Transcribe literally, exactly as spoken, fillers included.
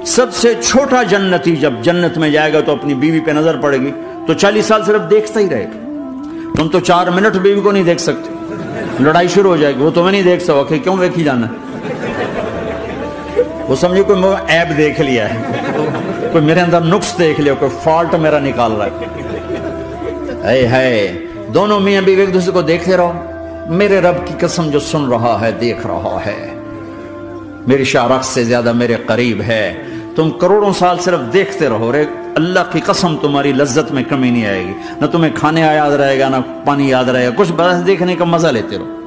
सबसे छोटा जन्नती जब जन्नत में जाएगा तो अपनी बीवी पे नजर पड़ेगी तो चालीस साल सिर्फ देखता ही रहेगा। तुम तो चार मिनट बीवी को नहीं देख सकते, लड़ाई शुरू हो जाएगी। वो तुम्हें नहीं देख सकोगे, क्यों देखी जाना? वो समझो कोई ऐब देख लिया है, कोई मेरे अंदर नुक्स देख लिया, कोई फॉल्ट मेरा निकाल रहा है। है दोनों मियां बीवी एक दूसरे को देखते रहो। मेरे रब की कसम जो सुन रहा है, देख रहा है, मेरी शारख से ज्यादा मेरे करीब है। तुम करोड़ों साल सिर्फ देखते रहो रे, अल्लाह की कसम तुम्हारी लज्जत में कमी नहीं आएगी। ना तुम्हें खाने याद रहेगा, ना पानी याद रहेगा, कुछ बस देखने का मजा लेते रहो।